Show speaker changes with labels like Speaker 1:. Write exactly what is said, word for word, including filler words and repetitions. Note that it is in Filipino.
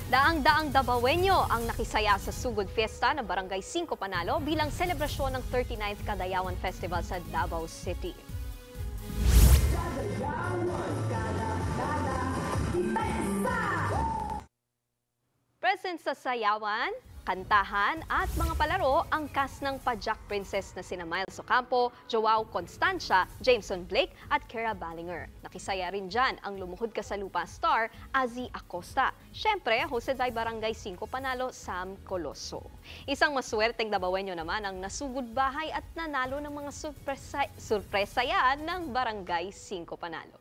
Speaker 1: Daang-daang Davaoeño ang nakisaya sa sugod fiesta ng Barangay Singko Panalo bilang selebrasyon ng thirty-ninth Kadayawan Festival sa Davao City. Present sa sayawan, kantahan at mga palaro ang cast ng Pajak Princess na sina Miles Ocampo, Joao Estancio, Jameson Blake at Balinger. Nakisaya rin dyan ang lumuhod ka sa lupa star Azi Acosta. Siyempre, hosted by Barangay Singko Panalo, Sam Coloso. Isang maswerteng Davaoeño naman ang nasugod bahay at nanalo ng mga surpresa, surpresa yan ng Barangay Singko Panalo.